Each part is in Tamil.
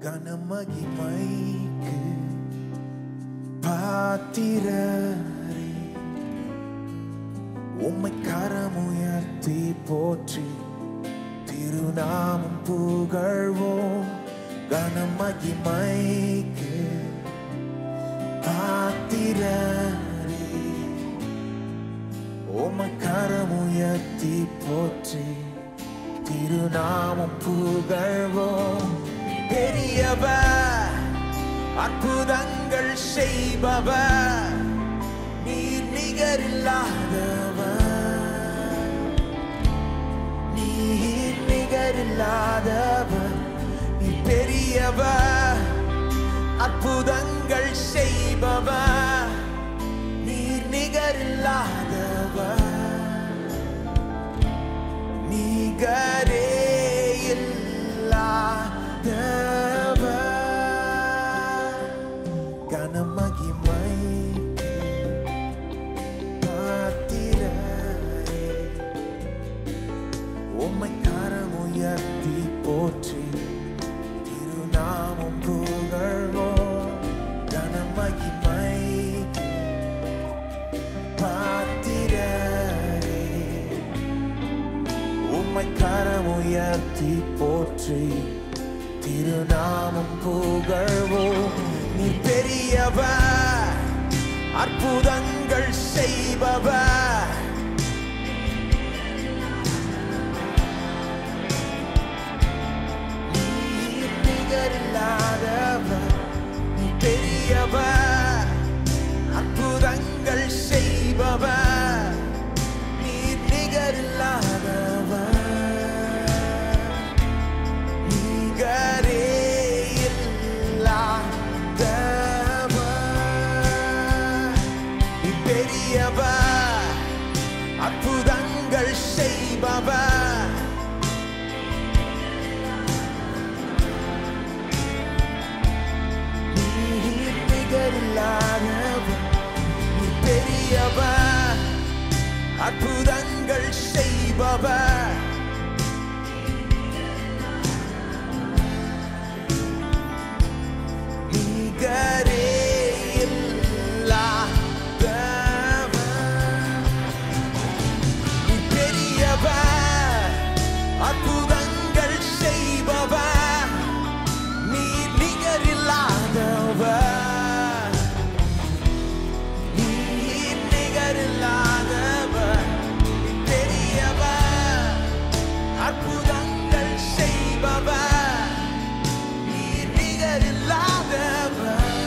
கனமகிமைக்கு பாத்திரரே, உம்மை கரமுயர்த்தி போற்றி திருநாமம் புகழ்வோம். கனமகிமைக்கு பாத்திரரே, உம்மை கரமுயர்த்தி போற்றி திருநாமம் புகழ்வோம். பெரியவர், அற்புதங்கள் செய்பவர், நீர் நிகரில்லாதவர், நீர் நிகரில்லாதவர். நீர் பெரியவர், அற்புதங்கள் செய்பவர், நீர் நிகரில்லாதவர், நிகரே கனமகிமைக்கு பாத்திரரே, உம்மை கரமுயர்த்தி போற்றி திருநாமம் புகழ்வோம். கனமகிமைக்கு பாத்திரரே, உம்மை கரமுயர்த்தி போற்றி திருநாமம் புகழ்வோம். நீ பெரியவர், அற்புதங்கள் செய்பவர், நீர் நிகரில்லாதவர். நீ பெரியவர், அற்புதங்கள் செய்பவர், நீர் நிகரில்லாதவர், நிகரே அற்புதங்கள் செய்பவர், நீர் நிகரில்லாதவர். நீ பெரியவர், அற்புதங்கள் செய்பவர், நிகரே அற்புதங்கள் செய்பவர், நீர் நிகரில்லாதவர், நீர் நிகரில்லாதவர். பெரியவர், அற்புதங்கள் செய்பவர், நீர் நிகரில்லாதவர்,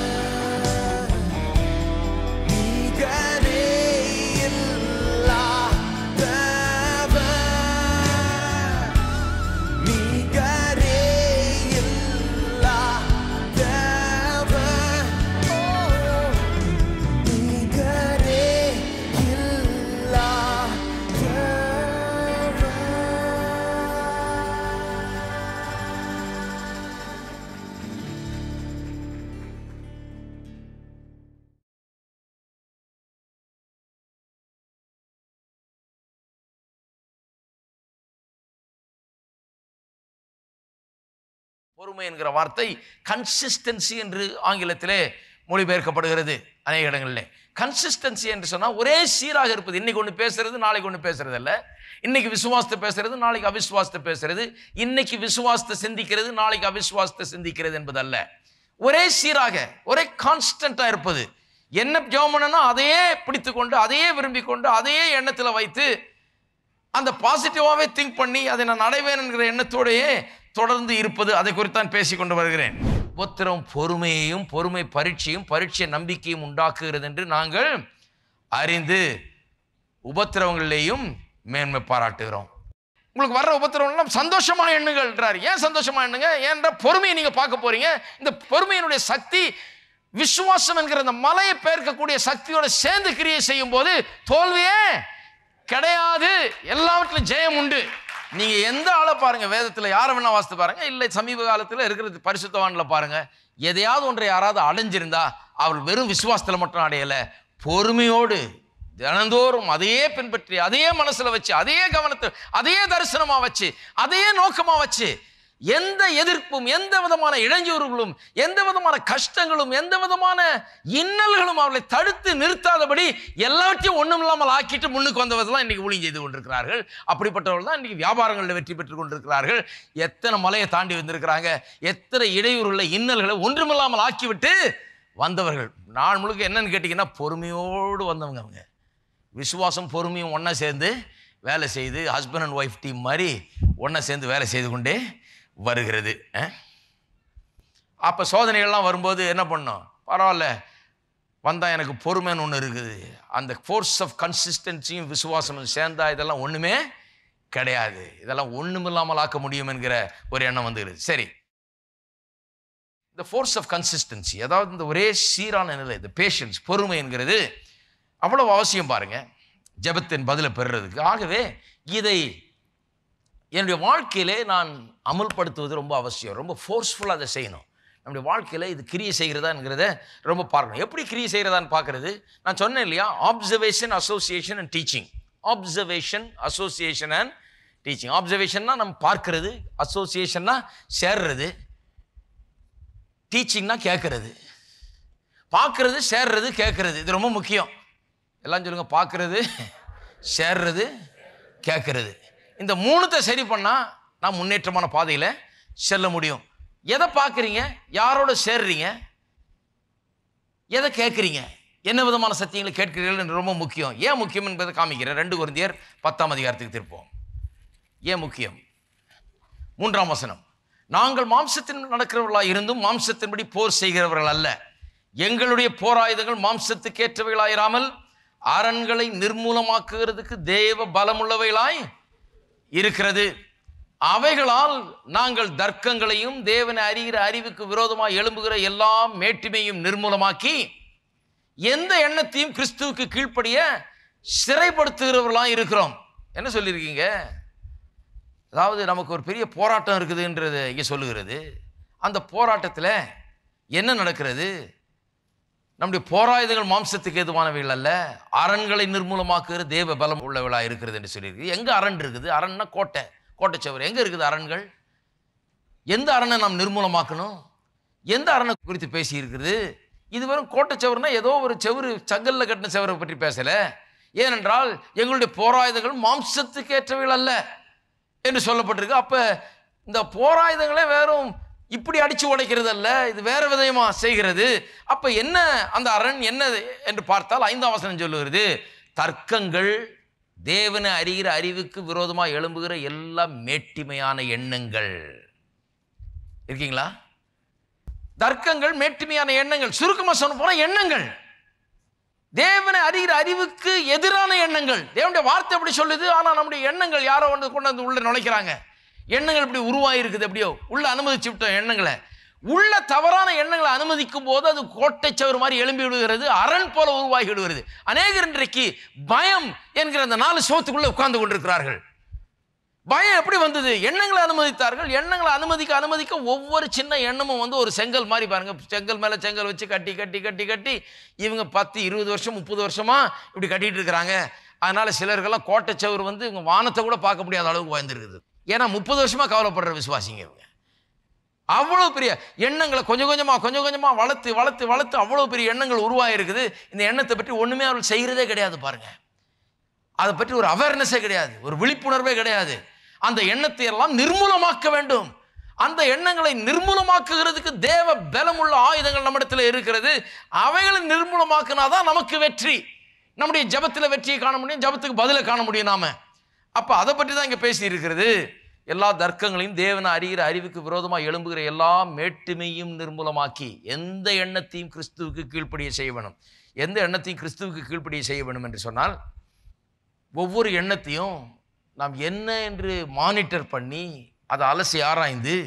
நிகரே பொறுமை என்கிற வார்த்தை கன்சிஸ்டன்சி என்று ஆங்கிலத்திலே மொழிபெயர்க்கப்படுகிறது அநேக இடங்களில். கன்சிஸ்டன்சி என்று சொன்னால் ஒரே சீராக இருப்பது. இன்னைக்கு ஒன்று பேசுறது நாளைக்கு ஒன்று பேசுறது அல்ல. இன்னைக்கு விசுவாசத்தை பேசுறது நாளைக்கு அவிசுவாசத்தை பேசுறது, இன்னைக்கு விசுவாசத்தை சிந்திக்கிறது நாளைக்கு அவிசுவாசத்தை சிந்திக்கிறது என்பது அல்ல. ஒரே சீராக ஒரே கான்ஸ்டன்டா இருப்பது. என்ன ஜெபம் பண்ணனா அதையே பிடித்து கொண்டு அதையே விரும்பி கொண்டு அதையே எண்ணத்தில் வைத்து அந்த பாசிட்டிவாகவே திங்க் பண்ணி அதை நான் அடைவேன் என்கிற எண்ணத்தோடையே தொடர்ந்து இருப்பது. அதை குறித்தான் பேசிக்கொண்டு வருகிறேன். உபத்திரம் பொறுமையையும் பொறுமை பரீட்சையும் பரீட்சை நம்பிக்கையும் உண்டாக்குகிறது என்று நாங்கள் அறிந்து உபத்திரவங்களிலேயும் மேன்மை பாராட்டுகிறோம். உங்களுக்கு வர்ற உபத்திரவம் சந்தோஷமா எண்ணுங்கள்ன்றார். ஏன் சந்தோஷமா எண்ணுங்க? ஏன்ற பொறுமையை நீங்க பார்க்க போறீங்க. இந்த பொறுமையினுடைய சக்தி விசுவாசம் என்கிற அந்த மலையை பெயர்க்கக்கூடிய சக்தியோட சேர்ந்து கிரியை செய்யும் போது தோல்வியே கிடையாது, எல்லாவற்றிலும் ஜெயம் உண்டு. நீங்க எந்த ஆளை பாருங்க, வேதத்தில் யாரை வேணா வாசித்து பாருங்க, இல்லை சமீப காலத்தில் இருக்கிறது பரிசுத்தவான்ல பாருங்க, எதையாவது ஒன்றை யாராவது அடைஞ்சிருந்தா அவள் வெறும் விசுவாசத்தில் மட்டும் அடையலை, பொறுமையோடு தினந்தோறும் அதையே பின்பற்றி அதையே மனசுல வச்சு அதையே கவனத்தை அதையே தரிசனமா வச்சு அதையே நோக்கமா வச்சு எந்த எதிர்ப்பும், எந்த விதமான இடைஞ்சூறுகளும், எந்த விதமான கஷ்டங்களும், எந்த விதமான இன்னல்களும் அவளை தடுத்து நிறுத்தாதபடி எல்லாத்தையும் ஒண்ணும் இல்லாமல் ஆக்கிட்டு முன்னுக்கு வந்தவர்கள் தான் இன்னைக்கு ஊழியம் செய்து கொண்டிருக்கிறார்கள். அப்படிப்பட்டவர்கள் தான் இன்னைக்கு வியாபாரங்களில் வெற்றி பெற்றுக் கொண்டிருக்கிறார்கள். எத்தனை மலையை தாண்டி வந்திருக்கிறாங்க, எத்தனை இடையூறுள்ள இன்னல்களை ஒன்றுமில்லாமல் ஆக்கிவிட்டு வந்தவர்கள். நாள் முழுக்க என்னன்னு கேட்டீங்கன்னா பொறுமையோடு வந்தவங்க. அவங்க விசுவாசம் பொறுமையும் ஒன்றா சேர்ந்து வேலை செய்து ஹஸ்பண்ட் அண்ட் ஒய்ஃப் டீம் மாதிரி ஒன்றா சேர்ந்து வேலை செய்து கொண்டே வருகிறது. அப்போ சோதனைகள்லாம் வரும்போது என்ன பண்ணோம்? பரவாயில்ல, வந்தால் எனக்கு பொறுமைன்னு ஒன்று இருக்குது. அந்த ஃபோர்ஸ் ஆஃப் கன்சிஸ்டன்சியும் விசுவாசமும் சேர்ந்தா இதெல்லாம் ஒன்றுமே கிடையாது, இதெல்லாம் ஒன்றுமில்லாமல் ஆக்க முடியும் என்கிற ஒரு எண்ணம் வந்துகிறது. சரி, இந்த ஃபோர்ஸ் ஆஃப் கன்சிஸ்டன்சி, அதாவது இந்த ஒரே சீரான நிலை, இந்த பேஷன்ஸ், பொறுமை என்கிறது அவ்வளவு அவசியம் பாருங்க ஜெபத்தின் பதிலை பெறுறதுக்கு. ஆகவே இதை என்னுடைய வாழ்க்கையிலே நான் அமல்படுத்துவது ரொம்ப அவசியம். ரொம்ப ஃபோர்ஸ்ஃபுல்லாக அதை செய்யணும். நம்முடைய வாழ்க்கையில் இது கிரியை செய்கிறதாங்கிறத ரொம்ப பார்க்கணும். எப்படி கிரியை செய்கிறதான்னு பார்க்கறது, நான் சொன்னேன் இல்லையா, observation, association and teaching. Observation, association and teaching. ஆப்சர்வேஷன்னா நம்ம பார்க்கறது, அசோசியேஷன்னா சேர்றது, டீச்சிங்னா கேட்கறது. பார்க்கறது, சேர்றது, கேட்கறது, இது ரொம்ப முக்கியம். எல்லாம் சொல்லுங்க, பார்க்கறது, சேர்றது, கேட்கறது. இந்த மூணுத்தை சரி பண்ணால் நான் முன்னேற்றமான பாதையில் செல்ல முடியும். எதை பார்க்குறீங்க, யாரோட சேர்றீங்க, எதை கேட்குறீங்க, என்ன விதமான சத்தியங்களை கேட்கிறீர்கள் ரொம்ப முக்கியம். ஏன் முக்கியம் என்பதை காமிக்கிறேன். 2 கொரிந்தியர் 10ஆம் அதிகாரத்துக்கு திருப்போம். ஏன் முக்கியம்? 3ஆம் வசனம். நாங்கள் மாம்சத்தின் நடக்கிறவர்களாக இருந்தும் மாம்சத்தின்படி போர் செய்கிறவர்கள் அல்ல. எங்களுடைய போராயுதங்கள் மாம்சத்துக்கு ஏற்றவைகளாயிராமல் அரண்களை நிர்மூலமாக்குகிறதுக்கு தேவ பலமுள்ளவைகளாய் இருக்கிறது. அவைகளால் நாங்கள் தர்க்கங்களையும் தேவனை அறிகிற அறிவுக்கு விரோதமாக எழும்புகிற எல்லா மேட்டிமையும் நிர்மூலமாக்கி எந்த எண்ணத்தையும் கிறிஸ்துவுக்கு கீழ்ப்படிய சிறைப்படுத்துகிறவர்களாக இருக்கிறோம். என்ன சொல்லியிருக்கீங்க? அதாவது நமக்கு ஒரு பெரிய போராட்டம் இருக்குதுன்றது இங்கே சொல்லுகிறது. அந்த போராட்டத்தில் என்ன நடக்கிறது? நம்முடைய போராயுதங்கள் மாம்சத்துக்கு ஏதுவானவைகள் அல்ல, அரண்களை நிர்மூலமாக்குகிற தேவ பலம் உள்ளவளாக இருக்கிறது என்று சொல்லியிருக்கு. எங்கே அரண் இருக்குது? அரண்னா கோட்டை, கோட்டை சவர். எங்கே இருக்குது அரண்கள்? எந்த அரண்ணை நாம் நிர்மூலமாக்கணும்? எந்த அரண்ணை குறித்து பேசி இருக்கிறது? இது வெறும் கோட்டை சவர்னா ஏதோ ஒரு செவரு, சங்கல்ல கட்டின செவரை பற்றி பேசலை. ஏனென்றால் எங்களுடைய போராயுதங்கள் மாம்சத்துக்கு ஏற்றவைகள் அல்ல என்று சொல்லப்பட்டிருக்கு. அப்போ இந்த போராயுதங்களே வெறும் இப்படி அடிச்சு உடைக்கிறது அல்ல, இது வேற விதமா செய்கிறது. அப்ப என்ன அந்த அரண் என்ன என்று பார்த்தால் 5ஆம் வசனம் சொல்லுகிறது, தர்க்கங்கள் தேவனை அறிகிற அறிவுக்கு விரோதமாக எழும்புகிற எல்லா மேட்டிமையான எண்ணங்கள். இருக்கீங்களா? தர்க்கங்கள், மேட்டிமையான எண்ணங்கள், சுருக்கமாக சொல்ல போனா எண்ணங்கள், தேவனை அறிகிற அறிவுக்கு எதிரான எண்ணங்கள். தேவனுடைய வார்த்தை எப்படி சொல்லுது, ஆனா நம்முடைய எண்ணங்கள் யாரோ வந்து கொண்டு வந்து உள்ள நுழைக்கிறாங்க. எண்ணங்கள் இப்படி உருவாயிருக்குது, எப்படியோ உள்ள அனுமதிச்சு விட்டோம் எண்ணங்களை. உள்ள தவறான எண்ணங்களை அனுமதிக்கும் போது அது கோட்டை சவர் மாதிரி எழும்பி விடுகிறது, அரண் போல உருவாகி விடுகிறது. அநேகர் இன்றைக்கு பயம் என்கிற அந்த 4 சோத்துக்குள்ள உட்கார்ந்து கொண்டிருக்கிறார்கள். பயம் எப்படி வந்தது? எண்ணங்களை அனுமதித்தார்கள். எண்ணங்களை அனுமதிக்க ஒவ்வொரு சின்ன எண்ணமும் வந்து ஒரு செங்கல் மாதிரி பாருங்க, செங்கல் மேல செங்கல் வச்சு கட்டி கட்டி கட்டி கட்டி இவங்க 10, 20 வருஷம் 30 வருஷமா இப்படி கட்டிட்டு இருக்கிறாங்க. அதனால சிலருக்கெல்லாம் கோட்டை சவர் வந்து இவங்க வானத்தை கூட பார்க்க முடியாத அளவுக்கு வாழ்ந்துருக்குது. ஏன்னா 30 வருஷமா கவலைப்படுற விசுவாசிங்க இவங்க. அவ்வளவு பெரிய எண்ணங்களை கொஞ்சம் கொஞ்சமா வளர்த்து வளர்த்து வளர்த்து அவ்வளவு பெரிய எண்ணங்கள் உருவாயிருக்குது. இந்த எண்ணத்தை பற்றி ஒண்ணுமே அவர்கள் செய்கிறதே கிடையாது பாருங்க. அதை பற்றி ஒரு அவேர்னஸே கிடையாது, ஒரு விழிப்புணர்வே கிடையாது. அந்த எண்ணத்தை எல்லாம் நிர்மூலமாக்க வேண்டும். அந்த எண்ணங்களை நிர்மூலமாக்குகிறதுக்கு தேவ பலமுள்ள ஆயுதங்கள் நம்மிடத்தில் இருக்கிறது. அவைகளை நிர்மூலமாக்கினாதான் நமக்கு வெற்றி. நம்முடைய ஜபத்தில் வெற்றியை காண முடியும், ஜபத்துக்கு பதிலை காண முடியும் நாம. அப்ப அதை பற்றி தான் இங்க பேசி இருக்கிறது. எல்லா தர்க்கங்களையும் தேவனை அறிகிற அறிவுக்கு விரோதமாக எழும்புகிற எல்லா மேட்டுமையும் நிர்மூலமாக்கி எந்த எண்ணத்தையும் கிறிஸ்துவுக்கு கீழ்ப்படிய செய்ய வேணும். எந்த எண்ணத்தையும் கிறிஸ்துவுக்கு கீழ்ப்படிய செய்ய வேண்டும் என்று சொன்னால், ஒவ்வொரு எண்ணத்தையும் நாம் என்ன என்று மானிட்டர் பண்ணி அதை அலசி ஆராய்ந்து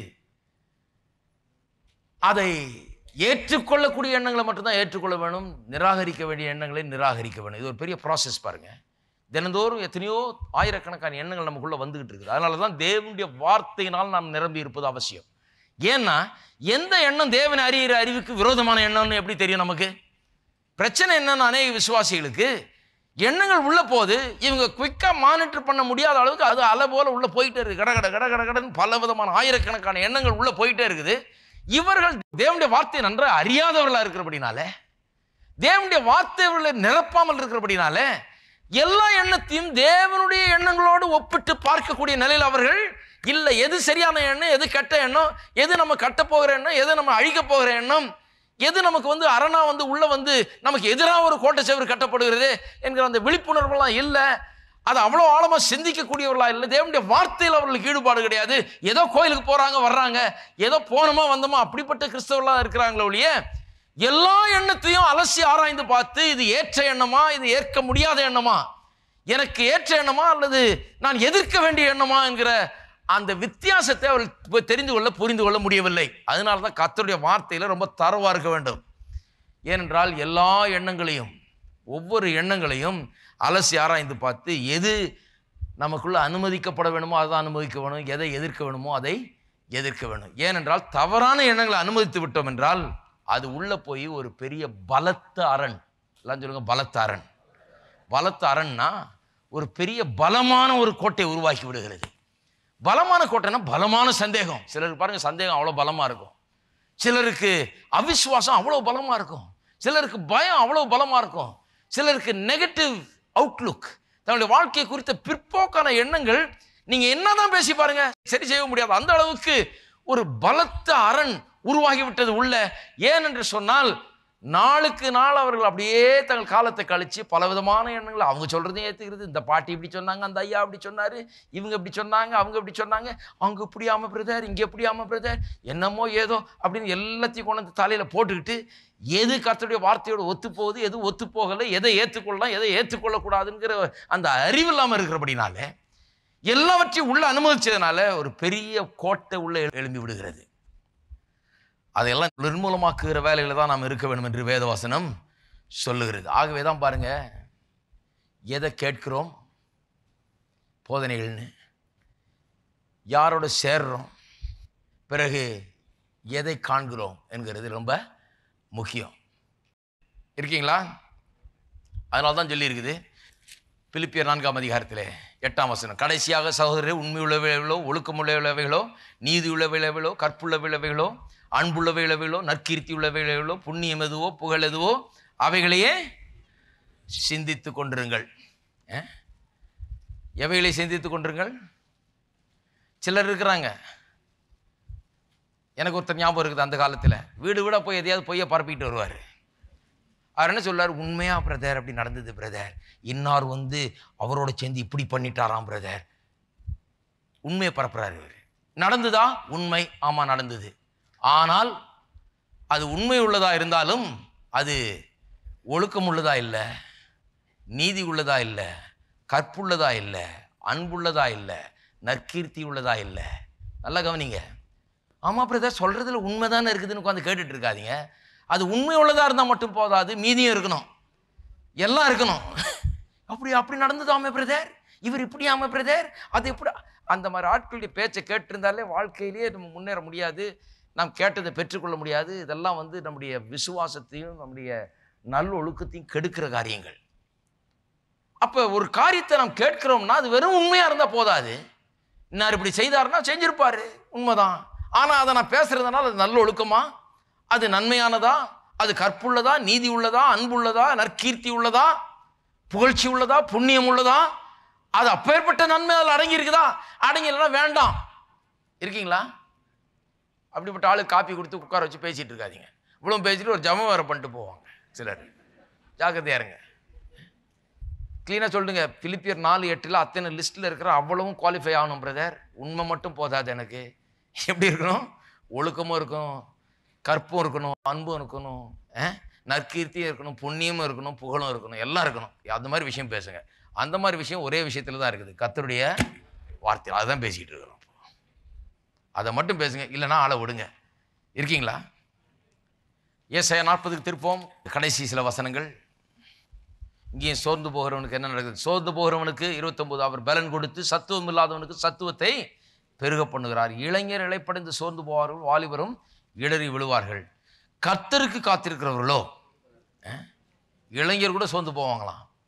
அதை ஏற்றுக்கொள்ளக்கூடிய எண்ணங்களை மட்டும்தான் ஏற்றுக்கொள்ள வேணும், நிராகரிக்க வேண்டிய எண்ணங்களை நிராகரிக்க வேணும். இது ஒரு பெரிய ப்ராசஸ் பாருங்க. தினந்தோறும் எத்தனையோ ஆயிரக்கணக்கான எண்ணங்கள் நமக்குள்ள வந்துகிட்டு இருக்குது. அதனால தான் தேவனுடைய வார்த்தையினால் நாம் நிரம்பி இருப்பது அவசியம். ஏன்னா எந்த எண்ணம் தேவனை அறிகிற அறிவுக்கு விரோதமான எண்ணம்னு எப்படி தெரியும் நமக்கு? பிரச்சனை என்னன்னு அநேக விசுவாசிகளுக்கு எண்ணங்கள் உள்ள போது இவங்க குயிக்காக மானிட்டர் பண்ண முடியாத அளவுக்கு அது அலை போல உள்ள போயிட்டே இருக்குது. கடன்னு பல விதமான ஆயிரக்கணக்கான எண்ணங்கள் உள்ள போயிட்டே இருக்குது. இவர்கள் தேவனுடைய வார்த்தையை நன்றாக அறியாதவர்களாக இருக்கிறபடினால, தேவனுடைய வார்த்தைகளை நிரப்பாமல் இருக்கிறபடினால, எல்லா எண்ணத்தையும் தேவனுடைய எண்ணங்களோடு ஒப்பிட்டு பார்க்கக்கூடிய நிலையில் அவர்கள் இல்லை. எது சரியான எண்ணம், எது கெட்ட எண்ணம், எது நம்ம கட்ட போகிற எண்ணம், எது நம்ம அழிக்க போகிற எண்ணம், எது நமக்கு அரணா உள்ள நமக்கு எதிராக ஒரு கோட்டை செவர் கட்டப்படுகிறது என்கிற அந்த விழிப்புணர்வுலாம் இல்லை. அது அவ்வளோ ஆழமாக சிந்திக்கக்கூடியவர்களா இல்லை. தேவனுடைய வார்த்தையில் அவர்களுக்கு ஈடுபாடு கிடையாது. ஏதோ கோயிலுக்கு போகிறாங்க வர்றாங்க, ஏதோ போனோமா வந்தோமா அப்படிப்பட்ட கிறிஸ்தவர்களாக இருக்கிறாங்களோ ஒழிய எல்லா எண்ணத்தையும் அலசி ஆராய்ந்து பார்த்து இது ஏற்ற எண்ணமா, இது ஏற்க முடியாத எண்ணமா, எனக்கு ஏற்ற எண்ணமா அல்லது நான் எதிர்க்க வேண்டிய எண்ணமா என்கிற அந்த வித்தியாசத்தை அவர்கள் தெரிந்து கொள்ள புரிந்து கொள்ள முடியவில்லை. அதனால தான் கர்த்தருடைய வார்த்தையில் ரொம்ப தரவாக இருக்க வேண்டும். ஏனென்றால் எல்லா எண்ணங்களையும், ஒவ்வொரு எண்ணங்களையும் அலசி ஆராய்ந்து பார்த்து எது நமக்குள்ள அனுமதிக்கப்பட வேணுமோ அதை அனுமதிக்க வேணும், எதை எதிர்க்க வேணுமோ அதை எதிர்க்க வேணும். ஏனென்றால் தவறான எண்ணங்களை அனுமதித்து விட்டோம் என்றால் அது உள்ள போய் ஒரு பெரிய பலத்த அரண், எல்லாம் சொல்லுங்க பலத்த அரண். பலத்த அரண்னா ஒரு பெரிய பலமான ஒரு கோட்டை உருவாக்கி விடுகிறது. பலமான கோட்டைனா பலமான சந்தேகம். சிலருக்கு பாருங்க சந்தேகம் அவ்வளோ பலமாக இருக்கும், சிலருக்கு அவிசுவாசம் அவ்வளோ பலமாக இருக்கும், சிலருக்கு பயம் அவ்வளோ பலமாக இருக்கும், சிலருக்கு நெகட்டிவ் அவுட்லுக், தன்னுடைய வாழ்க்கையை குறித்த பிற்போக்கான எண்ணங்கள். நீங்க என்னதான் பேசி பாருங்க சரி செய்ய முடியாது, அந்த அளவுக்கு ஒரு பலத்த அரண் உருவாகிவிட்டது உள்ள. ஏனென்று சொன்னால் நாளுக்கு நாள் அவர்கள் அப்படியே தங்கள் காலத்தை கழிச்சு பல விதமான எண்ணங்கள் அவங்க சொல்றதையும் ஏற்றுக்கிறது. இந்த பாட்டி இப்படி சொன்னாங்க, அந்த ஐயா அப்படி சொன்னாரு, இவங்க இப்படி சொன்னாங்க, அவங்க இப்படி சொன்னாங்க, அவங்க இப்படியாம பிரதர், இங்கே எப்படியாம பிரதர், என்னமோ ஏதோ அப்படின்னு எல்லாத்தையும் கொண்டு வந்து தலையில போட்டுக்கிட்டு எது கர்த்தருடைய வார்த்தையோடு ஒத்து போகுது, எது ஒத்து போகலை, எதை ஏற்றுக்கொள்ளலாம், எதை ஏற்றுக்கொள்ளக்கூடாதுங்கிற அந்த அறிவு இல்லாமல் இருக்கிறபடினால எல்லாவற்றையும் உள்ள அனுமதிச்சதுனால ஒரு பெரிய கோட்டை உள்ள எழும்பி விடுகிறது. அதையெல்லாம் நிர்மூலமாக்குகிற வேலையில் தான் நாம் இருக்க வேண்டும் என்று வேதவசனம் சொல்லுகிறது. ஆகவே தான் பாருங்க, எதை கேட்கிறோம் போதனைகள்னு, யாரோட சேர்றோம், பிறகு எதை காண்கிறோம் என்கிறது ரொம்ப முக்கியம். இருக்கீங்களா? அதனால தான் சொல்லியிருக்குது பிலிப்பியர் 4ஆம் அதிகாரத்தில் 8ஆம் வசனம், கடைசியாக சகோதரரே உண்மை உள்ளவைகளோ, ஒழுக்கமுள்ள விளைவுகளோ, நீதி உள்ள விளைவுகளோ, கற்புள்ள விளைவுகளோ, அன்புள்ள விளைவுகளோ, நற்கீர்த்தி உள்ள விளைவுகளோ, புண்ணியம் எதுவோ, புகழ் எதுவோ, அவைகளையே சிந்தித்து கொண்டிருங்கள். எவைகளை சிந்தித்து கொண்டிருங்கள்? சிலர் இருக்கிறாங்க, எனக்கு ஒருத்தர் ஞாபகம் இருக்குது, அந்த காலத்தில் வீடு வீடாக போய் எதையாவது பொய்யை பரப்பிட்டு வருவார். அவர் என்ன சொல்வார், உண்மையா பிரதர் அப்படி நடந்தது பிரதர், இன்னார் அவரோட சேர்ந்து இப்படி பண்ணிட்டாராம் பிரதர். உண்மையை பரப்புறாரு இவர். நடந்ததா? உண்மை, ஆமா நடந்தது. ஆனால் அது உண்மை உள்ளதா இருந்தாலும் அது ஒழுக்கம் உள்ளதா இல்லை, நீதி உள்ளதா இல்லை, கற்புள்ளதா இல்லை, அன்புள்ளதா இல்லை, நற்கீர்த்தி உள்ளதா இல்லை. நல்லா கவனிங்க. ஆமா பிரதர் சொல்றதுல உண்மைதானே இருக்குதுன்னு உட்காந்து கேட்டுட்டு இருக்காதீங்க. அது உண்மை உள்ளதா இருந்தால் மட்டும் போதாது, மீதியும் இருக்கணும், எல்லாம் இருக்கணும். அப்படி நடந்ததாமே பிரதர், இவர் இப்படியாம பிரதர், அது எப்படி, அந்த மாதிரி ஆட்களுடைய பேச்சை கேட்டிருந்தாலே வாழ்க்கையிலேயே நம்ம முன்னேற முடியாது, நாம் கேட்டதை பெற்றுக்கொள்ள முடியாது. இதெல்லாம் நம்முடைய விசுவாசத்தையும் நம்முடைய நல்லொழுக்கத்தையும் கெடுக்கிற காரியங்கள். அப்போ ஒரு காரியத்தை நாம் கேட்கிறோம்னா அது வெறும் உண்மையாக இருந்தால் போதாது. இன்னார் இப்படி செய்தாருன்னா செஞ்சிருப்பாரு, உண்மைதான். ஆனால் அதை நான் பேசுறதுனால அது நல்ல ஒழுக்கமா, அது நன்மையானதா, அது கற்புள்ளதா, நீதி உள்ளதா, அன்புள்ளதா, நற்கீர்த்தி உள்ளதா, புகழ்ச்சி உள்ளதா, புண்ணியம் உள்ளதா, அது அப்பேற்பட்ட நன்மை அதில் அடங்கி இருக்குதா? அடங்கினா வேண்டாம். இருக்கீங்களா? அப்படிப்பட்ட ஆளுக்கு காப்பி கொடுத்து உட்கார வச்சு பேசிட்டு இருக்காதீங்க. இவ்வளோ பேசிட்டு ஒரு ஜபம் வேற பண்ணிட்டு போவாங்க சிலர். ஜாக்கிரதையா இருங்க. கிளீனாக சொல்லுங்க, பிலிப்பியர் 4:8 அத்தனை லிஸ்ட்டில் இருக்கிற அவ்வளவும் குவாலிஃபை ஆகணும் பிரதர். உண்மை மட்டும் போதாது, எனக்கு எப்படி இருக்கணும்? ஒழுக்கமும் இருக்கணும், கற்பும் இருக்கணும், அன்பும் இருக்கணும், நற்கீர்த்தியும் இருக்கணும், புண்ணியமும் இருக்கணும், புகழும் இருக்கணும், எல்லாம் இருக்கணும். அந்த மாதிரி விஷயம் பேசுங்க. அந்த மாதிரி விஷயம் ஒரே விஷயத்தில் தான் இருக்குது, கர்த்தருடைய வார்த்தை. அதுதான் பேசிக்கிட்டு இருக்கிறோம். அதை மட்டும் பேசுங்க, இல்லைன்னா ஆளை விடுங்க. இருக்கீங்களா? ஏசாயா 40க்கு திருப்போம். கடைசி சில வசனங்கள். இங்கேயும் சோர்ந்து போகிறவனுக்கு என்ன நடக்குது? சோர்ந்து போகிறவனுக்கு 29, அவர் பலன் கொடுத்து சத்துவம் இல்லாதவனுக்கு சத்துவத்தை பெருக பண்ணுகிறார். இளைஞர் இளைப்படைந்து சோர்ந்து போவார்கள், வாலிபரும் இடறி விழுவார்கள். கர்த்தருக்கு காத்திருக்கிறவர்களோ, இளைஞர் கூட சோர்ந்து போவாங்களாம்.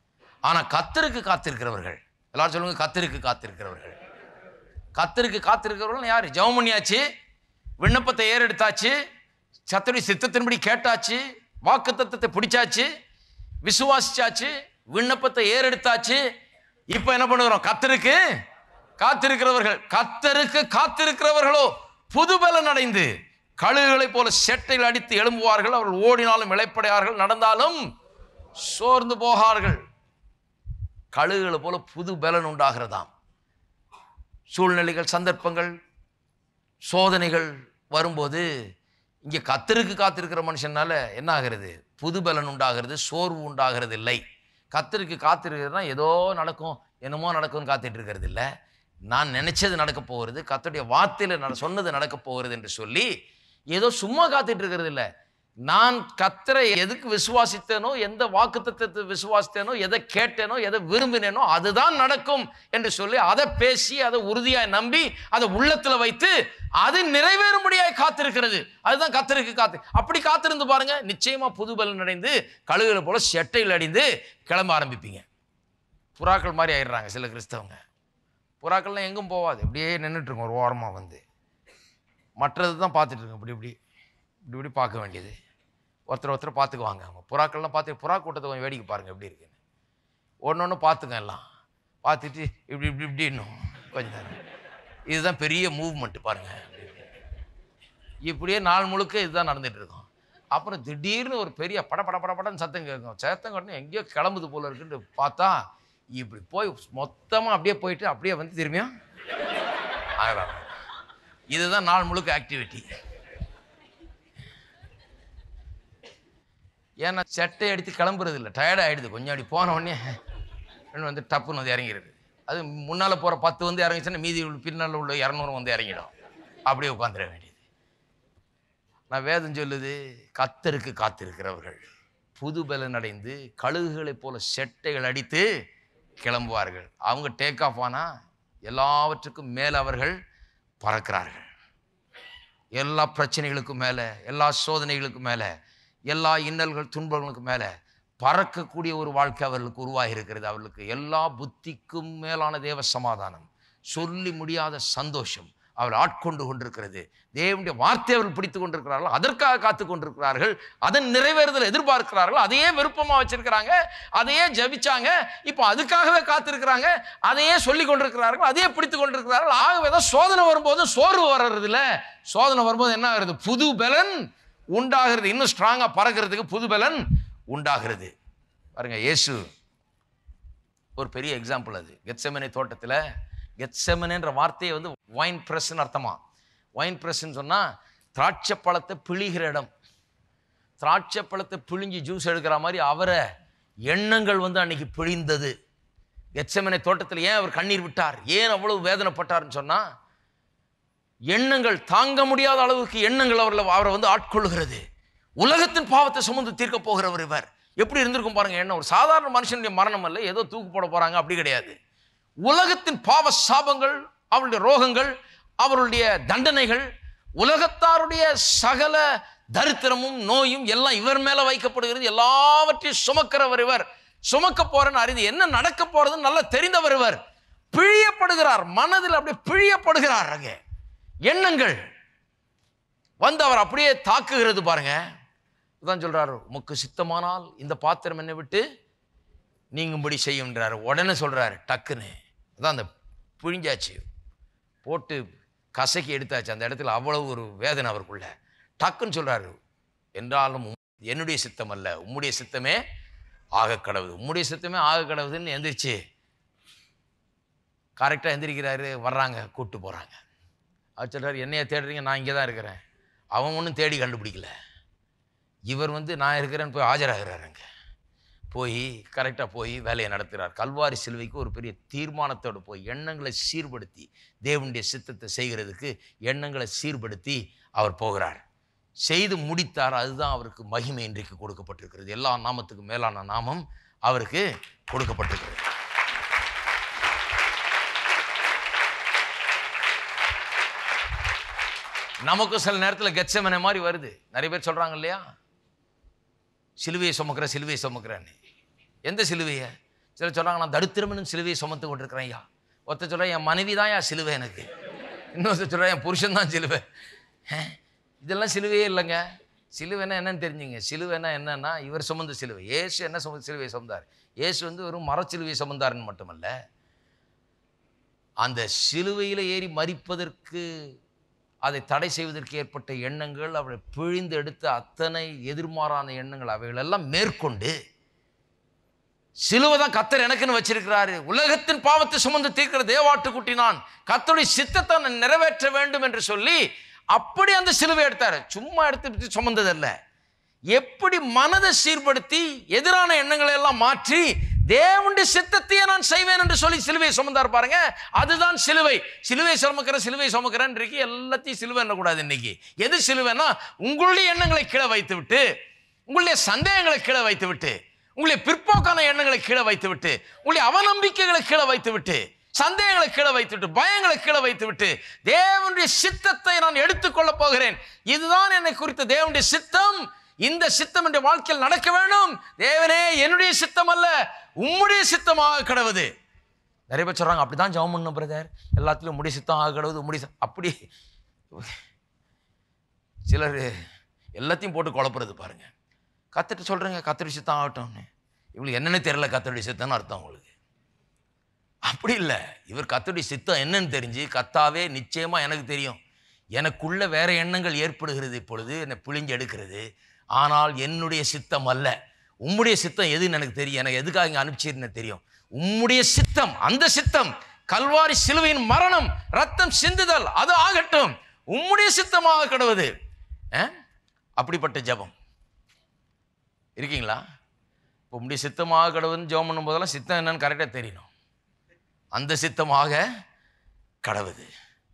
ஆனா கர்த்தருக்கு காத்திருக்கிறவர்கள், எல்லாரும் சொல்லுங்க, கர்த்தருக்கு காத்திருக்கிறவர்கள். கர்த்தருக்கு காத்திருக்கிறவர்கள் யாரு? ஜெபம் பண்ணியாச்சு, விண்ணப்பத்தை ஏறெடுத்தாச்சு, கர்த்தருடைய சித்தத்தின்படி கேட்டாச்சு, வாக்குத்தத்தத்தை பிடிச்சாச்சு, விசுவாசிச்சாச்சு, விண்ணப்பத்தை ஏறெடுத்தாச்சு. இப்ப என்ன பண்ணுகிறோம்? கர்த்தருக்கு காத்திருக்கிறவர்கள். கர்த்தருக்கு காத்திருக்கிறவர்களோ புதுபலன் அடைந்து கழுகுகளைப் போல செட்டையில் அடித்து எழும்புவார்கள். அவர்கள் ஓடினாலும் இளைப்படையார்கள், நடந்தாலும் சோர்ந்து போகார்கள். கழுகுகளை போல புது பலன் உண்டாகிறதாம். சூழ்நிலைகள், சந்தர்ப்பங்கள், சோதனைகள் வரும்போது இங்கே கர்த்தருக்கு காத்திருக்கிற மனுஷனால என்ன ஆகிறது? புது பலன் உண்டாகிறது, சோர்வு உண்டாகிறது இல்லை. கர்த்தருக்கு காத்திருக்கிறதுனா ஏதோ நடக்கும், என்னமோ நடக்கும்னு காத்துட்டு இருக்கிறது இல்லை. நான் நினைச்சது நடக்க போகிறது, கர்த்தருடைய வார்த்தையில் சொன்னது நடக்க போகிறது என்று சொல்லி ஏதோ சும்மா காத்துட்டு இருக்கிறது இல்லை. நான் கர்த்தரை எதுக்கு விசுவாசித்தேனோ, எந்த வாக்குத்தத்தத்தை விசுவாசித்தேனோ, எதை கேட்டேனோ, எதை விரும்பினேனோ அதுதான் நடக்கும் என்று சொல்லி அதை பேசி, அதை உறுதியாய் நம்பி, அதை உள்ளத்துல வைத்து அது நிறைவேறும்படியாய் காத்திருக்கிறது. அதுதான் கர்த்தருக்கு காத்து. அப்படி காத்திருந்து பாருங்க, நிச்சயமா புது பலன் அடைந்து கழுகுகளை போல செட்டையில் அடிந்து கிளம்ப ஆரம்பிப்பீங்க. புறாக்கள் மாதிரி ஆயிடுறாங்க சில கிறிஸ்தவங்க. புறாக்கள்லாம் எங்கும் போகாது, அப்படியே நின்றுட்டு இருக்கும் ஒரு ஓரமா வந்து. மற்றது தான் பார்த்துட்டு இருக்கோம், இப்படி இப்படி இப்படி இப்படி பார்க்க வேண்டியது. ஒருத்தர் பார்த்துக்குவாங்க. அவங்க புறாக்கள்லாம் பார்த்து, புறா கூட்டத்தை கொஞ்சம் வேடிக்கை பாருங்க எப்படி இருக்குன்னு. ஒன்று பார்த்துங்க, எல்லாம் பார்த்துட்டு இப்படி இப்படி இப்படி இன்னும் கொஞ்சம் நேரம். இதுதான் பெரிய மூவ்மெண்ட் பாருங்க. இப்படியே நாள் முழுக்க இதுதான் நடந்துட்டு இருக்கும். அப்புறம் திடீர்னு ஒரு பெரிய படன்னு சத்தம் கேட்கும். சத்தம் கட்டணும் எங்கேயோ கிளம்புது போல இருக்குன்னு பார்த்தா இப்படி போய் மொத்தமாக அப்படியே போயிட்டு அப்படியே வந்து திரும்பியும் ஆகலாம். இதுதான் நாள் முழுக்க ஆக்டிவிட்டி. ஏன்னா சட்டை அடித்து கிளம்புறது இல்லை, டயர்ட் ஆகிடுது. கொஞ்சம் அப்படி போன உடனே வந்து டப்புன்னு வந்து இறங்கிடுது. அது முன்னால் போகிற 10 வந்து இறங்கிச்சுன்னா மீதி பின்னால் உள்ள 200 வந்து இறங்கிடும். அப்படியே உட்காந்துட வேண்டியது. நான் வேதம் சொல்லுது, கர்த்தருக்கு காத்திருக்கிறவர்கள் புது பலன் அடைந்து கழுகுகளைப் போல செட்டைகள் அடித்து கிளம்புவார்கள். அவங்க டேக் ஆஃப் ஆனால் எல்லாவற்றுக்கும் மேலே அவர்கள் பறக்கிறார்கள். எல்லா பிரச்சனைகளுக்கும் மேலே, எல்லா சோதனைகளுக்கும் மேலே, எல்லா இன்னல்கள் துன்பங்களுக்கு மேலே பறக்கக்கூடிய ஒரு வாழ்க்கை அவர்களுக்கு உருவாகி இருக்கிறது. அவர்களுக்கு எல்லா புத்திக்கும் மேலான தேவ சமாதானம், சொல்லி முடியாத சந்தோஷம் அவர்கள் ஆட்கொண்டு கொண்டிருக்கிறது. தேவனுடைய வார்த்தை அவர்கள் பிடித்து கொண்டிருக்கிறார்கள், அதற்காக காத்து கொண்டிருக்கிறார்கள், அதன் நிறைவேறுதல் எதிர்பார்க்கிறார்கள், அதையே விருப்பமாக வச்சிருக்கிறாங்க, அதையே ஜபிச்சாங்க, இப்போ அதுக்காகவே காத்திருக்கிறாங்க, அதையே சொல்லி கொண்டிருக்கிறார்கள், அதையே பிடித்து கொண்டிருக்கிறார்கள். ஆகவே தான் சோதனை வரும்போது சோர்வு வர்றது இல்லை. சோதனை வரும்போது என்ன ஆகுறது? புது பலன் உண்டாகிறது. இன்னும் ஸ்ட்ராங்கா பறக்கிறதுக்கு புது பலன் உண்டாகிறது. பாருங்க, இயேசு ஒரு பெரிய எக்ஸாம்பிள். அது கெத்செமனே தோட்டத்தில், கெத்செமனேன்ற வார்த்தையை வந்து வைன் பிரஸ்ன்னு அர்த்தமா. வைன் பிரஸ்ன்னு சொன்னா திராட்சை பழத்தை பிழிகிற இடம். திராட்சை பழத்தை பிழிஞ்சு ஜூஸ் எடுக்கிற மாதிரி அவரை எண்ணங்கள் வந்து அன்னைக்கு பிழிந்தது. கெத்செமனே தோட்டத்தில் ஏன் அவர் கண்ணீர் விட்டார், ஏன் அவ்வளவு வேதனைப்பட்டார்னு சொன்னா, எண்ணங்கள் தாங்க முடியாத அளவுக்கு எண்ணங்கள் அவரை வந்து ஆட்கொள்ளுகிறது. உலகத்தின் பாவத்தை சுமந்து தீர்க்க போகிறவர் இவர். எப்படி இருந்திருக்கும் பாருங்க எண்ணம். ஒரு சாதாரண மனுஷனுடைய மரணம் அல்ல, ஏதோ தூக்கு போட போறாங்க அப்படி கிடையாது. உலகத்தின் பாவ சாபங்கள், அவருடைய ரோகங்கள், அவருடைய தண்டனைகள், உலகத்தாருடைய சகல தரித்திரமும் நோயும் எல்லாம் இவர் மேல வைக்கப்படுகிறது. எல்லாவற்றையும் சுமக்கிறவர் இவர். சுமக்க போறன்னு அறிந்து என்ன நடக்க போறதுன்னு நல்லா தெரிந்தவர் இவர். பிழியப்படுகிறார், மனதில் அப்படியே பிழியப்படுகிறார். அங்கே எண்ணங்கள் வந்து அவர் அப்படியே தாக்குகிறது பாருங்க. இதான் சொல்றாரு, உமக்கு சித்தமானால் இந்த பாத்திரம் என்னை விட்டு நீங்கும்படி செய்யும்ன்றாரு. உடனே சொல்றாரு டக்குன்னு. அதான் அந்த பிழிஞ்சாச்சு, போட்டு கசக்கி எடுத்தாச்சு. அந்த இடத்துல அவ்வளவு ஒரு வேதனை அவருக்குள்ள. டக்குன்னு சொல்றாரு, என்றாலும் என்னுடைய சித்தம் அல்ல, உம்முடைய சித்தமே ஆக கடவுது. உம்முடைய சித்தமே ஆக கடவுதுன்னு எந்திரிச்சு கரெக்டாக எந்திரிக்கிறாரு. வர்றாங்க, கூப்பிட்டு போகிறாங்க. அவர் சொல்கிறார், என்னைய தேடுறீங்க, நான் இங்கே தான் இருக்கிறேன். அவன் ஒன்றும் தேடி கண்டுபிடிக்கல. இவர் வந்து நான் இருக்கிறேன்னு போய் ஆஜராகிறாருங்க. போய் கரெக்டாக போய் வேலையை நடத்துகிறார். கல்வாரி சிலுவைக்கு ஒரு பெரிய தீர்மானத்தோடு போய் எண்ணங்களை சீர்படுத்தி தேவனுடைய சித்தத்தை செய்கிறதுக்கு எண்ணங்களை சீர்படுத்தி அவர் போகிறார். செய்து முடித்தார். அதுதான் அவருக்கு மகிமை இன்றைக்கு கொடுக்கப்பட்டிருக்கிறது. எல்லா நாமத்துக்கும் மேலான நாமம் அவருக்கு கொடுக்கப்பட்டிருக்கிறது. நமக்கும் சில நேரத்தில் கெத்செமனே மாதிரி வருது. நிறைய பேர் சொல்றாங்க இல்லையா, சிலுவையை சுமக்கிறேன்னு. எந்த சிலுவையை? சிலர் சொல்கிறாங்க, நான் தரித்திரம்னு சிலுவையை சுமந்து கொண்டிருக்கிறேன் ஐயா. ஒருத்தர் சொல்கிறேன், என் மனைவி தான் என் சிலுவை எனக்கு. இன்னொருத்தர் சொல்கிறேன், என் புருஷன் தான் சிலுவை. இதெல்லாம் சிலுவையே இல்லைங்க. சிலுவைன்னா என்னன்னு தெரிஞ்சுங்க. சிலுவைன்னா என்னன்னா இவர் சுமந்த சிலுவை. ஏசு என்ன சிலுவையை சுமந்தார்? ஏசு ஒரு மரச்சிலுவையை சுமந்தாருன்னு மட்டுமல்ல, அந்த சிலுவையில் ஏறி மரிப்பதற்கு, அதை தடை செய்வதற்கு ஏற்பட்ட எண்ணங்கள், அவளை பிழிந்து எடுத்த அத்தனை எதிர்மாறான எண்ணங்கள், அவைகளெல்லாம் மேற்கொண்டு சிலுவை தான் கர்த்தர் எனக்குன்னு வச்சிருக்கிறாரு, உலகத்தின் பாவத்தை சுமந்து தீர்க்கிற தேவாட்டுக்குட்டி நான், கர்த்தருடைய சித்தத்தை நான் நிறைவேற்ற வேண்டும் என்று சொல்லி அப்படி அந்த சிலுவை எடுத்தாரு. சும்மா எடுத்து சுமந்ததல்ல. எப்படி மனதை சீர்படுத்தி எதிரான எண்ணங்களை எல்லாம் மாற்றி தேவனுடைய சித்தத்தையே நான் செய்வேன் என்று சொல்லி சிலுவையை சுமந்தார் பாருங்க. அதுதான் சிலுவை. சிலுவை சுமக்கிறேன் இன்றைக்கு எல்லாத்தையும் சிலுவை என்னக்கூடாது. இன்னைக்கு எது சிலுவைன்னா, உங்களுடைய எண்ணங்களை கீழே வைத்து விட்டு, உங்களுடைய சந்தேகங்களை கீழே வைத்து விட்டு, உங்களுடைய பிற்போக்கான எண்ணங்களை கீழே வைத்து விட்டு, உங்களுடைய அவநம்பிக்கைகளை கீழே வைத்து விட்டு, சந்தேகங்களை கீழே வைத்து விட்டு, பயங்களை கீழே வைத்து விட்டு, தேவனுடைய சித்தத்தை நான் எடுத்துக்கொள்ள போகிறேன். இதுதான் என்னை குறித்த தேவனுடைய சித்தம். இந்த சித்தம் என்ற வாழ்க்கையில் நடக்க வேண்டும். தேவனே, என்னுடைய சித்தம் அல்ல, உம்முடைய சித்தமாக கடவுது. நிறைய பேர் சொல்றாங்க, அப்படிதான் ஜெபம் பண்ணணும் பிரதர், எல்லாத்திலும் உம்முடைய சித்தம் ஆக கடவுது, உம்முடைய அப்படி சிலர் எல்லாத்தையும் போட்டு குழப்புறது பாருங்க. கத்துட்டு சொல்றேங்க, கத்தருடைய சித்தம் ஆகட்டும்னு. இவங்களுக்கு என்னன்னு தெரியல, கத்தருடைய சித்தம்னு அர்த்தம் உங்களுக்கு. அப்படி இல்லை. இவர் கர்த்தருடைய சித்தம் என்னன்னு தெரிஞ்சு, கர்த்தாவே நிச்சயமா எனக்கு தெரியும், எனக்குள்ள வேற எண்ணங்கள் ஏற்படுகிறது, இப்பொழுது என்னை பிழிஞ்சு எடுக்கிறது, ஆனால் என்னுடைய சித்தம் அல்ல, உம்முடைய சித்தம் எதுன்னு எனக்கு தெரியும், எனக்கு எதுக்காக இங்கே அனுப்பிச்சிருன்னு தெரியும். உம்முடைய சித்தம், அந்த சித்தம் கல்வாரி சிலுவையின் மரணம், ரத்தம் சிந்துதல், அது ஆகட்டும், உம்முடைய சித்தமாக கடவுது. அப்படிப்பட்ட ஜெபம் இருக்கீங்களா? இப்போ உம்முடைய சித்தமாக கடவுதுன்னு ஜெபம் பண்ணும் போதெல்லாம் சித்தம் என்னன்னு கரெக்டாக தெரியணும். அந்த சித்தமாக கடவுது.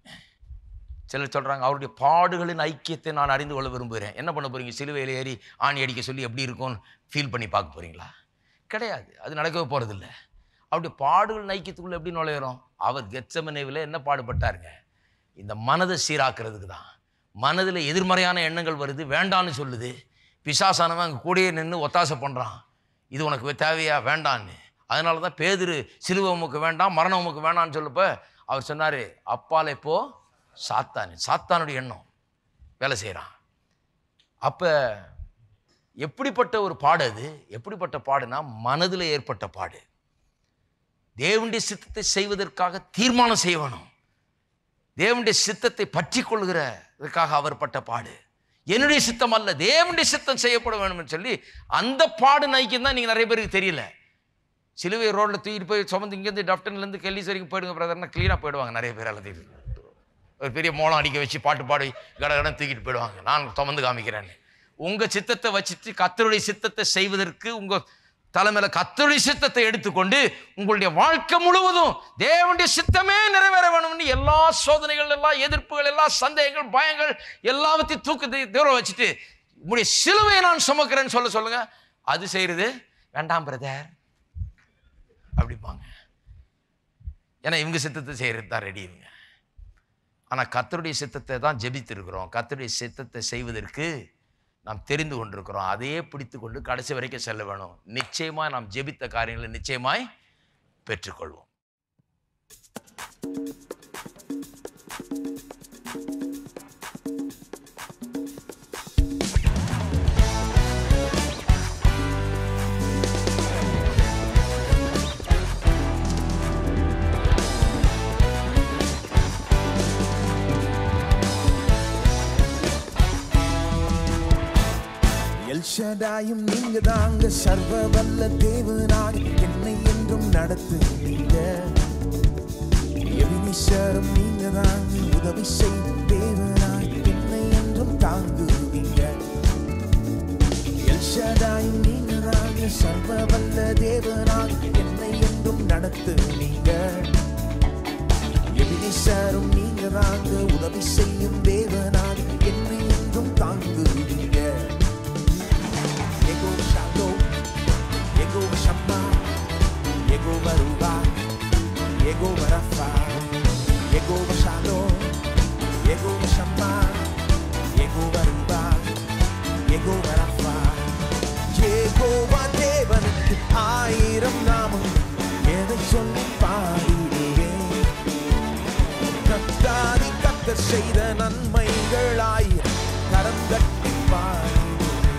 சிலர் சொல்கிறாங்க, அவருடைய பாடுகளின் ஐக்கியத்தை நான் அறிந்து கொள்ள விரும்புகிறேன். என்ன பண்ண போகிறீங்க? சிலுவையில் ஏறி ஆணி அடிக்க சொல்லி எப்படி இருக்கும்னு ஃபீல் பண்ணி பார்க்க போகிறீங்களா? கிடையாது, அது நடக்கவே போகிறதில்ல. அவருடைய பாடுகளின் ஐக்கியத்துக்குள்ளே எப்படி நுழையிறோம்? அவர் கெத்செமனேவில் என்ன பாடுபட்டாருங்க? இந்த மனதை சீராக்கிறதுக்கு தான். மனதில் எதிர்மறையான எண்ணங்கள் வருது, வேண்டான்னு சொல்லுது, பிசாசானவன் அங்கே கூடயே நின்று ஒத்தாசை பண்ணுறான், இது உனக்கு தேவையா வேண்டான்னு. அதனால தான் பேதுரு சிலுவை உமக்கு வேண்டாம், மரணம் உமக்கு வேண்டான்னு சொல்லப்போ அவர் சொன்னார், அப்பாலே போ சாத்தானுடைய எண்ணம் வேலை செய்கிறான். அப்போ எப்படிப்பட்ட ஒரு பாடு அது? எப்படிப்பட்ட பாடுனா, மனதில் ஏற்பட்ட பாடு. தேவனுடைய சித்தத்தை செய்வதற்காக தீர்மானம் செய்யணும், தேவனுடைய சித்தத்தை பற்றி கொள்கிறதுக்காக அவர் பட்ட பாடு. என்னுடைய சித்தம் அல்ல, தேவனுடைய சித்தம் செய்யப்பட வேணும்னு சொல்லி அந்த பாடு நைக்கம் தான் நீங்கள் நிறைய பேருக்கு தெரியல. சிலுவை ரோட்டில் தூக்கிட்டு போய் சுமந்து இங்கேருந்து டப்டன்லேருந்து கெல்லிஸ் வரைக்கும் போயிடுங்க பிரதர்னா க்ளீனாக போயிடுவாங்க. நிறைய பேர் அல்லது ஒரு பெரிய மோளம் அடிக்க வச்சு பாட்டு பாடி கடகடன் தூக்கிட்டு போயிடுவாங்க, நான் சுமந்து காமிக்கிறேன்னு. உங்கள் சித்தத்தை வச்சுட்டு கர்த்தருடைய சித்தத்தை செய்வதற்கு உங்கள் தலைமையில கர்த்தருடைய சித்தத்தை எடுத்துக்கொண்டு உங்களுடைய வாழ்க்கை முழுவதும் தேவனுடைய சித்தமே நிறைவேற வேணும்னு எல்லா சோதனைகள், எல்லா எதிர்ப்புகள், எல்லா சந்தேகங்கள், பயங்கள் எல்லாத்தையும் தூக்கத்தை தூரம் வச்சுட்டு உங்களுடைய சிலுவையை நான் சுமக்கிறேன்னு சொல்லுங்க. அது செய்யறது வேண்டாம் பிரதர் அப்படிப்பாங்க. ஏன்னா இவங்க சித்தத்தை செய்யறது தான் ரெடி இவங்க. ஆனால் கர்த்தருடைய சித்தத்தை தான் ஜெபித்திருக்கிறோம். கர்த்தருடைய சித்தத்தை செய்வதற்கு நாம் தெரிந்து கொண்டிருக்கிறோம். அதையே பிடித்து கொண்டு கடைசி வரைக்கும் செல்ல வேணும். நிச்சயமாய் நாம் ஜெபித்த காரியங்களை நிச்சயமாய் பெற்றுக்கொள்வோம். எல்ஷடாயும் நீங்க தாங்க, சர்வ வல்ல தேவனாக என்னை என்றும் நடத்துவீங்க. எபினிஷரும் நீங்க தாங்க, உதவி செய்யும் தேவனாக என்னை என்றும் தாங்குவீங்க. எல்ஷடாயும் நீங்க தாங்க, சர்வ வல்ல தேவனாக என்னை என்றும் நடத்துவீங்க. எபினிஷரும் நீங்க தாங்க, உதவி செய்யும் தேவனாக என்னை என்றும் தாங்குவீங்க. Yehova Shammah, Yehova Ruah, Yehova Rapha, Yehova Shalom, Yehova Shammah, Yehova Ruah, Yehova Rapha. Yehova தேவனுக்கு 1000 நாமம், கர்த்தர் செய்த நன்மைகளாய் கரம் தட்டி பாடிடுவேன்.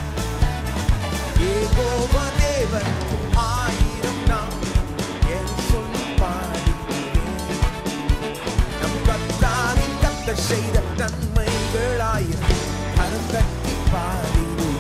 யெகோவா தேவன் ஆயிரம் நாம் என் சொல்லி பாடிடுவேன். நம் கர்த்தாவின் கர்த்தர் செய்த நன்மைகளாய் கரம் தட்டி பாடிடுவேன்.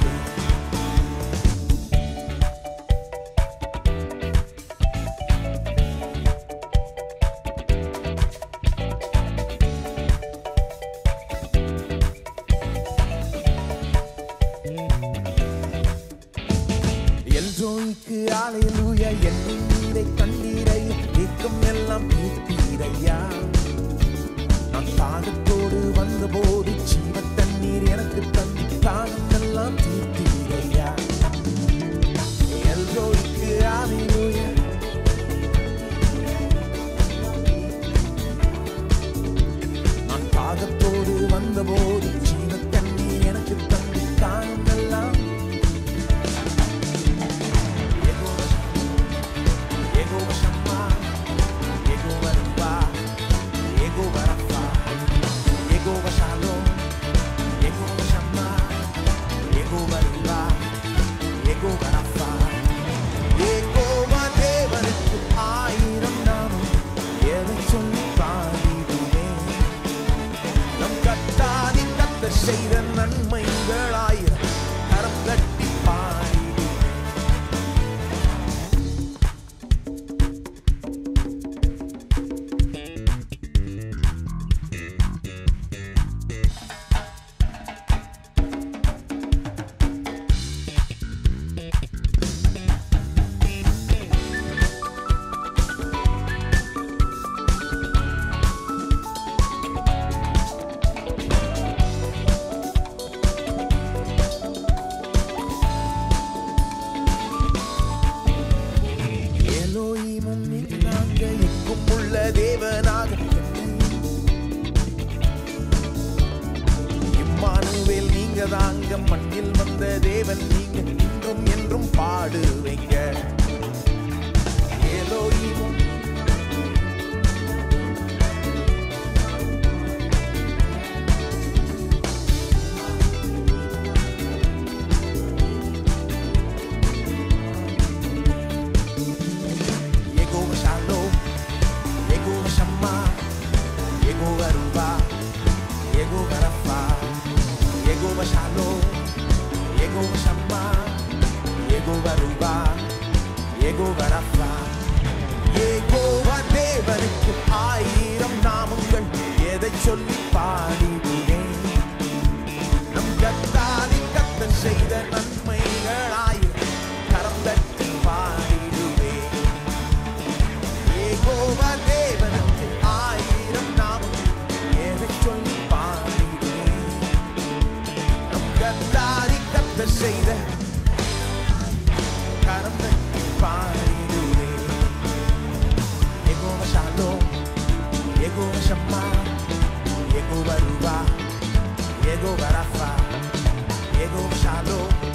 எல்ரோய்க்கு அல்லேலூயா, என்னும் நீரை கண்டீரையா, ஏக்கம் எல்லாம் தீர்த்தீரையா. நான் தாகத்தோடு வந்தபோது ஜீவ தண்ணீர் எனக்கு தந்து தாகம் எல்லாம் தீர்த்தீரையா. எல்ரோய்க்கு அல்லேலூயா, நான் தாகத்தோடு வந்தபோது ஜீவ தண்ணீர் எனக்கு தந்து தாகம் எல்லாம் Yehovah Shammah, Yehovah Ruah, Yehovah Rapha, Yehovah Shalom, Yehovah Shammah, Yehovah Ruah, Yehovah Rapha. Yehovah தேவனுக்கு ஆயிரம் நாமம் எதை சொல்லி பாடிடுவேன். நம் கர்த்தாவின் கர்த்தர் செய்த நன்மைகளாயிரம் கரம் தட்டி பாடிடுவேன். எலோஹிமும் நீங்க எங்கும் உள்ள தேவனாக, இம்மானுவேல் நீங்க தாங்க, மண்ணில் வந்த தேவன் நீங்க, இன்றும் என்றும் பாடுவீங்க. எலோஹிமும் Yehovah Shalom, Yehovah Shammah, Yehovah Ruah, Yehovah Rapha, Yehovah Shalom, Yehovah Shammah, Yehovah Ruah, Yehovah Rapha. Yehovah தேவனுக்கு ஆயிரம் நாமங்கள் எதை சொல்லி பாடிடுவேன். நம் கர்த்தாவின் கர்த்தர் செய்த நன்மைகளாயிரம் கரம் தட்டி பாடிடுவேன். யெகோவா தேவனுக்கு ஆயிரம் நாமம் எதை சொல்லி பாடிடுவேன். நம் கர்த்தாவின் கர்த்தர் செய்த கரம் தட்டி பாடிடுவேன். Jehovah Shalom, Jehovah Shammah, Jehovah ருவா, யெகோவா ரஃபா, யெகோவா ஷாலோம்,